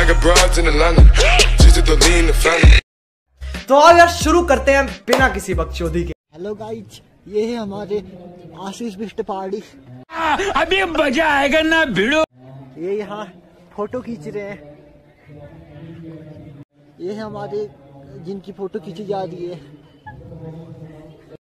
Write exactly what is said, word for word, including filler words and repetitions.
तो आओ यार शुरू करते हैं बिना किसी बकचोदी के। हेलो गाइज, ये है हमारे आशीष बिष्ट पहाड़ी। अभी मजा आएगा ना भिड़ो। ये यहाँ फोटो खींच रहे हैं। ये है हमारे जिनकी फोटो खींची जा रही है।